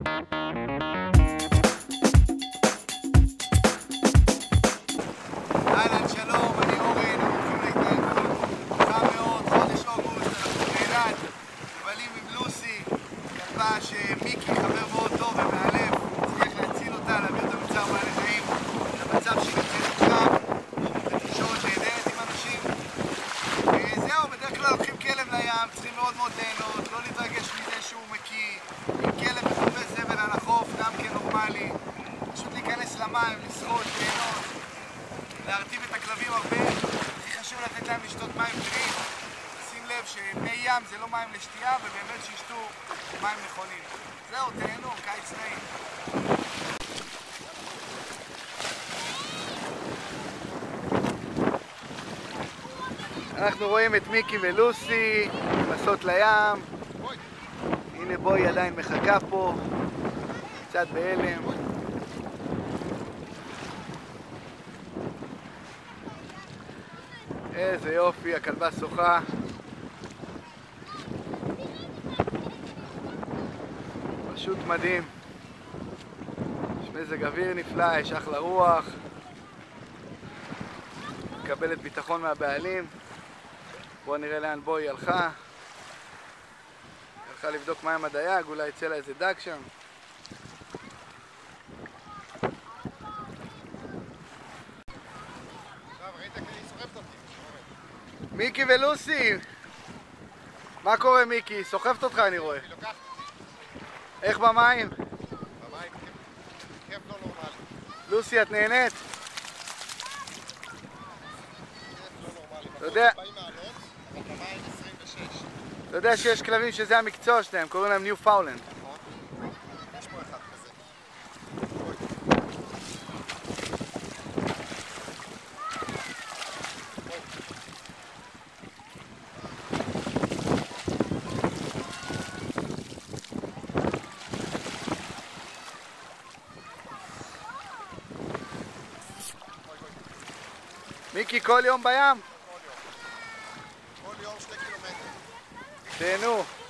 אהלן, שלום, אני אורן, אנחנו הולכים להתנהל חם מאוד, חודש אוגוסט, אנחנו באילת, מבלים עם לוסי, כלבה שמיקי, חבר מאוד טוב ומאלף, צריך להציל אותה, להביא אותה מצער בעלי חיים, למצב שהיא נמצאת שם, בתקשורת נהדרת עם אנשים. זהו, בדרך כלל לוקחים כלב לים, צריכים מאוד מאוד ליהנות, לא להתרגש מזה שהוא מקיא, עם כלב מחפש זבל על החוף, גם כן נורמלי, פשוט להיכנס למים, לשחות, ליהנות. להרטיב את הכלבים הרבה, הכי חשוב לתת להם לשתות מים בריאים. שים לב שמי ים זה לא מים לשתייה, ובאמת שישתו מים נכונים. זהו, תהנו, קיץ נעים. אנחנו רואים את מיקי ולוסי מסעות לים. הנה בוי עדיין מחכה פה, קצת בהלם. איזה יופי, הכלבה שוחה. פשוט מדהים. יש מזג אוויר נפלא, יש אחלה רוח. מקבלת ביטחון מהבעלים. בואו נראה לאן בואי הלכה. הלכה לבדוק מה עם הדייג, אולי יצא לה איזה דג שם. מיקי ולוסי! מה קורה מיקי? סוחפת אותך אני רואה. איך במים? במים כיף לא נורמלי. לוסי, את נהנית? כיף לא נורמלי. אתה יודע... 40 מעלות, אבל במים 26. אתה יודע שיש כלבים שזה המקצוע שלהם, קוראים להם ניופאונדלנד. נכון. יש פה אחד כזה. מיקי, כל יום בים? כל יום 2 קילומטר. תהנו.